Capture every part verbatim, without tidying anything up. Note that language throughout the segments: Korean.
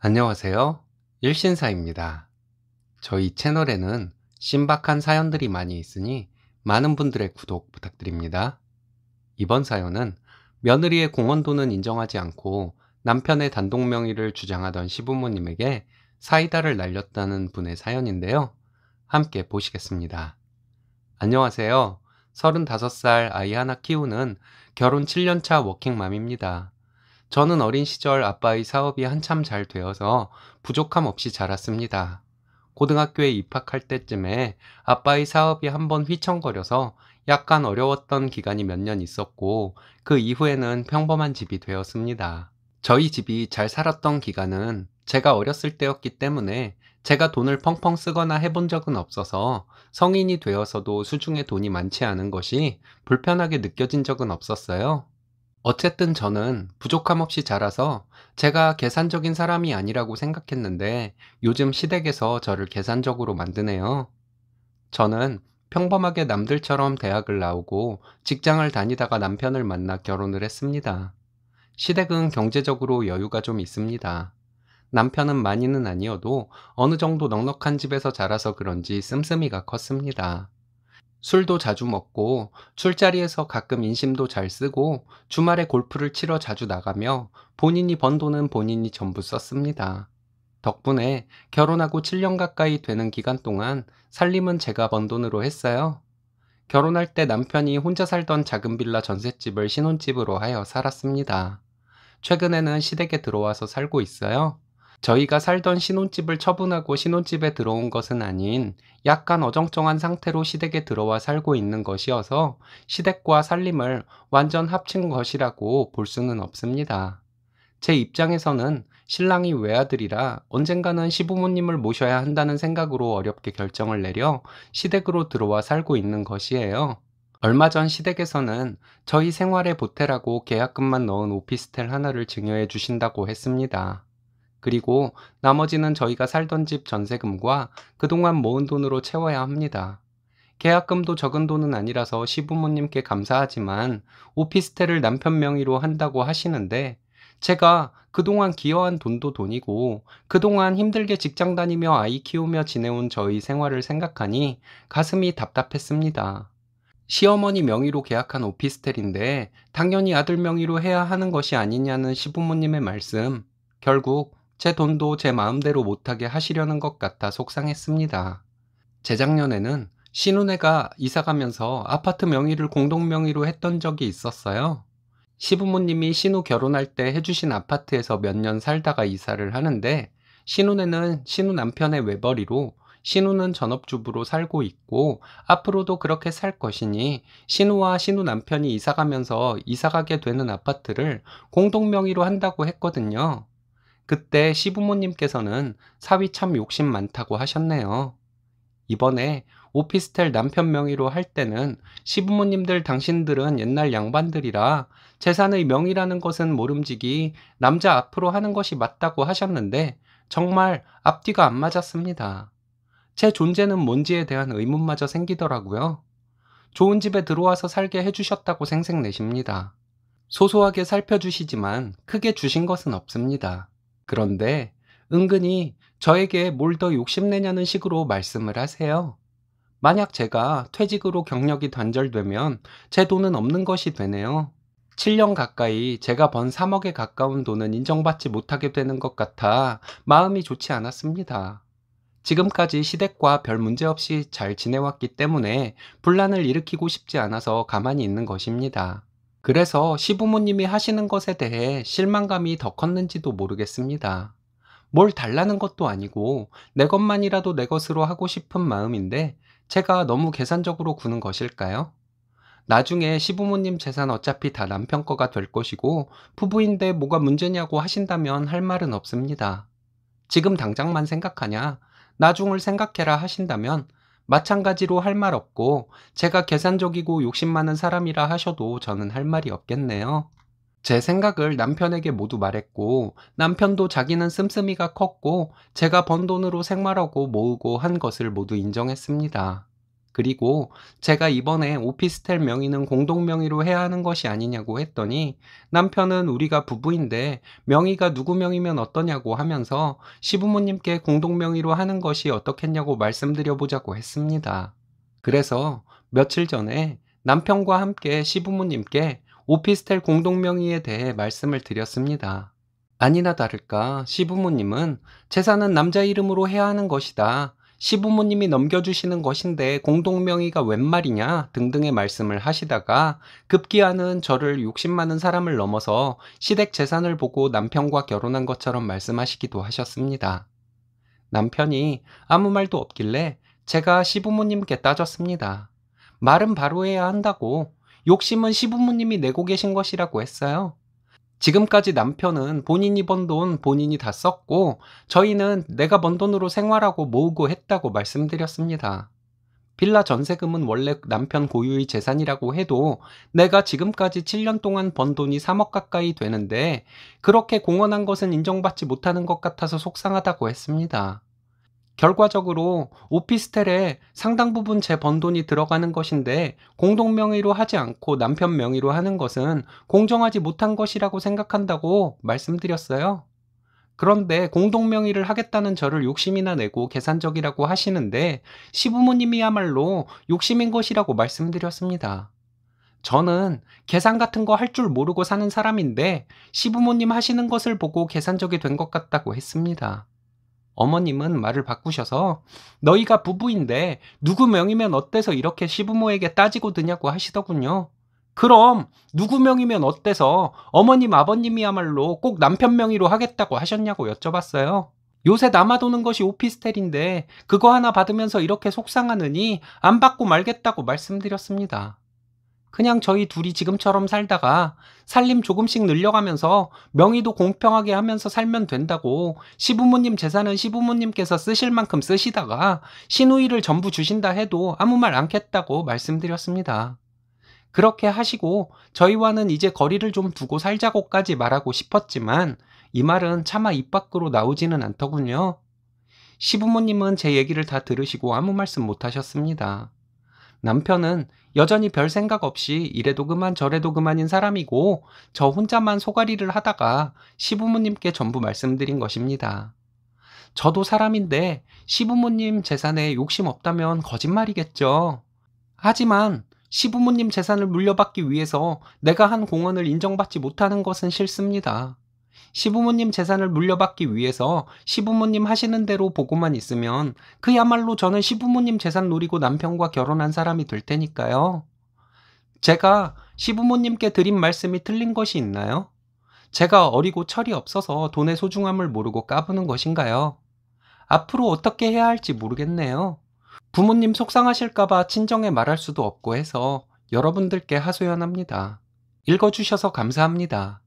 안녕하세요. 일신사입니다. 저희 채널에는 신박한 사연들이 많이 있으니 많은 분들의 구독 부탁드립니다. 이번 사연은 며느리의 공헌도는 인정하지 않고 남편의 단독 명의를 주장하던 시부모님에게 사이다를 날렸다는 분의 사연인데요. 함께 보시겠습니다. 안녕하세요. 서른다섯 살 아이 하나 키우는 결혼 칠 년 차 워킹맘입니다. 저는 어린 시절 아빠의 사업이 한참 잘 되어서 부족함 없이 자랐습니다. 고등학교에 입학할 때쯤에 아빠의 사업이 한번 휘청거려서 약간 어려웠던 기간이 몇 년 있었고, 그 이후에는 평범한 집이 되었습니다. 저희 집이 잘 살았던 기간은 제가 어렸을 때였기 때문에 제가 돈을 펑펑 쓰거나 해본 적은 없어서 성인이 되어서도 수중에 돈이 많지 않은 것이 불편하게 느껴진 적은 없었어요. 어쨌든 저는 부족함 없이 자라서 제가 계산적인 사람이 아니라고 생각했는데 요즘 시댁에서 저를 계산적으로 만드네요. 저는 평범하게 남들처럼 대학을 나오고 직장을 다니다가 남편을 만나 결혼을 했습니다. 시댁은 경제적으로 여유가 좀 있습니다. 남편은 많이는 아니어도 어느 정도 넉넉한 집에서 자라서 그런지 씀씀이가 컸습니다. 술도 자주 먹고 술자리에서 가끔 인심도 잘 쓰고 주말에 골프를 치러 자주 나가며 본인이 번 돈은 본인이 전부 썼습니다. 덕분에 결혼하고 칠 년 가까이 되는 기간 동안 살림은 제가 번 돈으로 했어요. 결혼할 때 남편이 혼자 살던 작은 빌라 전셋집을 신혼집으로 하여 살았습니다. 최근에는 시댁에 들어와서 살고 있어요. 저희가 살던 신혼집을 처분하고 신혼집에 들어온 것은 아닌 약간 어정쩡한 상태로 시댁에 들어와 살고 있는 것이어서 시댁과 살림을 완전 합친 것이라고 볼 수는 없습니다. 제 입장에서는 신랑이 외아들이라 언젠가는 시부모님을 모셔야 한다는 생각으로 어렵게 결정을 내려 시댁으로 들어와 살고 있는 것이에요. 얼마 전 시댁에서는 저희 생활에 보태라고 계약금만 넣은 오피스텔 하나를 증여해 주신다고 했습니다. 그리고 나머지는 저희가 살던 집 전세금과 그동안 모은 돈으로 채워야 합니다. 계약금도 적은 돈은 아니라서 시부모님께 감사하지만 오피스텔을 남편 명의로 한다고 하시는데, 제가 그동안 기여한 돈도 돈이고 그동안 힘들게 직장 다니며 아이 키우며 지내온 저희 생활을 생각하니 가슴이 답답했습니다. 시어머니 명의로 계약한 오피스텔인데 당연히 아들 명의로 해야 하는 것이 아니냐는 시부모님의 말씀, 결국 제 돈도 제 마음대로 못하게 하시려는 것 같아 속상했습니다. 재작년에는 신혼애가 이사가면서 아파트 명의를 공동 명의로 했던 적이 있었어요. 시부모님이 신우 결혼할 때 해주신 아파트에서 몇 년 살다가 이사를 하는데, 신혼애는 신우 남편의 외벌이로 신우는 전업주부로 살고 있고 앞으로도 그렇게 살 것이니 신우와 신우 남편이 이사가면서 이사가게 되는 아파트를 공동 명의로 한다고 했거든요. 그때 시부모님께서는 사위 참 욕심 많다고 하셨네요. 이번에 오피스텔 남편 명의로 할 때는 시부모님들 당신들은 옛날 양반들이라 재산의 명의라는 것은 모름지기 남자 앞으로 하는 것이 맞다고 하셨는데 정말 앞뒤가 안 맞았습니다. 제 존재는 뭔지에 대한 의문마저 생기더라고요. 좋은 집에 들어와서 살게 해주셨다고 생색내십니다. 소소하게 살펴주시지만 크게 주신 것은 없습니다. 그런데 은근히 저에게 뭘 더 욕심내냐는 식으로 말씀을 하세요. 만약 제가 퇴직으로 경력이 단절되면 제 돈은 없는 것이 되네요. 칠 년 가까이 제가 번 삼억에 가까운 돈은 인정받지 못하게 되는 것 같아 마음이 좋지 않았습니다. 지금까지 시댁과 별 문제 없이 잘 지내왔기 때문에 분란을 일으키고 싶지 않아서 가만히 있는 것입니다. 그래서 시부모님이 하시는 것에 대해 실망감이 더 컸는지도 모르겠습니다. 뭘 달라는 것도 아니고 내 것만이라도 내 것으로 하고 싶은 마음인데 제가 너무 계산적으로 구는 것일까요? 나중에 시부모님 재산 어차피 다 남편 거가 될 것이고 부부인데 뭐가 문제냐고 하신다면 할 말은 없습니다. 지금 당장만 생각하냐? 나중을 생각해라 하신다면 마찬가지로 할 말 없고 제가 계산적이고 욕심 많은 사람이라 하셔도 저는 할 말이 없겠네요. 제 생각을 남편에게 모두 말했고 남편도 자기는 씀씀이가 컸고 제가 번 돈으로 생활하고 모으고 한 것을 모두 인정했습니다. 그리고 제가 이번에 오피스텔 명의는 공동 명의로 해야 하는 것이 아니냐고 했더니 남편은 우리가 부부인데 명의가 누구 명의면 어떠냐고 하면서 시부모님께 공동 명의로 하는 것이 어떻겠냐고 말씀드려보자고 했습니다. 그래서 며칠 전에 남편과 함께 시부모님께 오피스텔 공동 명의에 대해 말씀을 드렸습니다. 아니나 다를까 시부모님은 재산은 남자 이름으로 해야 하는 것이다. 시부모님이 넘겨주시는 것인데 공동명의가 웬 말이냐 등등의 말씀을 하시다가 급기야는 저를 욕심 많은 사람을 넘어서 시댁 재산을 보고 남편과 결혼한 것처럼 말씀하시기도 하셨습니다. 남편이 아무 말도 없길래 제가 시부모님께 따졌습니다. 말은 바로 해야 한다고. 욕심은 시부모님이 내고 계신 것이라고 했어요. 지금까지 남편은 본인이 번 돈 본인이 다 썼고 저희는 내가 번 돈으로 생활하고 모으고 했다고 말씀드렸습니다. 빌라 전세금은 원래 남편 고유의 재산이라고 해도 내가 지금까지 칠 년 동안 번 돈이 삼억 가까이 되는데 그렇게 공헌한 것은 인정받지 못하는 것 같아서 속상하다고 했습니다. 결과적으로 오피스텔에 상당 부분 제 번 돈이 들어가는 것인데 공동 명의로 하지 않고 남편 명의로 하는 것은 공정하지 못한 것이라고 생각한다고 말씀드렸어요. 그런데 공동 명의를 하겠다는 저를 욕심이나 내고 계산적이라고 하시는데 시부모님이야말로 욕심인 것이라고 말씀드렸습니다. 저는 계산 같은 거 할 줄 모르고 사는 사람인데 시부모님 하시는 것을 보고 계산적이 된 것 같다고 했습니다. 어머님은 말을 바꾸셔서 너희가 부부인데 누구 명의면 어때서 이렇게 시부모에게 따지고 드냐고 하시더군요. 그럼 누구 명의면 어때서 어머님 아버님이야말로 꼭 남편 명의로 하겠다고 하셨냐고 여쭤봤어요. 요새 남아도는 것이 오피스텔인데 그거 하나 받으면서 이렇게 속상하느니 안 받고 말겠다고 말씀드렸습니다. 그냥 저희 둘이 지금처럼 살다가 살림 조금씩 늘려가면서 명의도 공평하게 하면서 살면 된다고 시부모님 재산은 시부모님께서 쓰실 만큼 쓰시다가 시누이를 전부 주신다 해도 아무 말 않겠다고 말씀드렸습니다. 그렇게 하시고 저희와는 이제 거리를 좀 두고 살자고까지 말하고 싶었지만 이 말은 차마 입 밖으로 나오지는 않더군요. 시부모님은 제 얘기를 다 들으시고 아무 말씀 못 하셨습니다. 남편은 여전히 별 생각 없이 이래도 그만 저래도 그만인 사람이고 저 혼자만 소가리를 하다가 시부모님께 전부 말씀드린 것입니다. 저도 사람인데 시부모님 재산에 욕심 없다면 거짓말이겠죠. 하지만 시부모님 재산을 물려받기 위해서 내가 한 공헌을 인정받지 못하는 것은 싫습니다. 시부모님 재산을 물려받기 위해서 시부모님 하시는 대로 보고만 있으면 그야말로 저는 시부모님 재산 노리고 남편과 결혼한 사람이 될 테니까요. 제가 시부모님께 드린 말씀이 틀린 것이 있나요? 제가 어리고 철이 없어서 돈의 소중함을 모르고 까부는 것인가요? 앞으로 어떻게 해야 할지 모르겠네요. 부모님 속상하실까봐 친정에 말할 수도 없고 해서 여러분들께 하소연합니다. 읽어주셔서 감사합니다.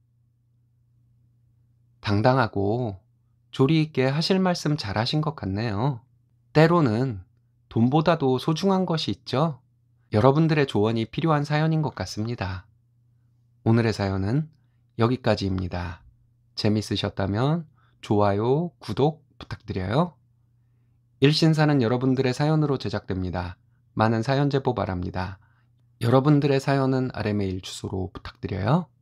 당당하고 조리 있게 하실 말씀 잘하신 것 같네요. 때로는 돈보다도 소중한 것이 있죠. 여러분들의 조언이 필요한 사연인 것 같습니다. 오늘의 사연은 여기까지입니다. 재밌으셨다면 좋아요, 구독 부탁드려요. 일신사는 여러분들의 사연으로 제작됩니다. 많은 사연 제보 바랍니다. 여러분들의 사연은 아래 메일 주소로 부탁드려요.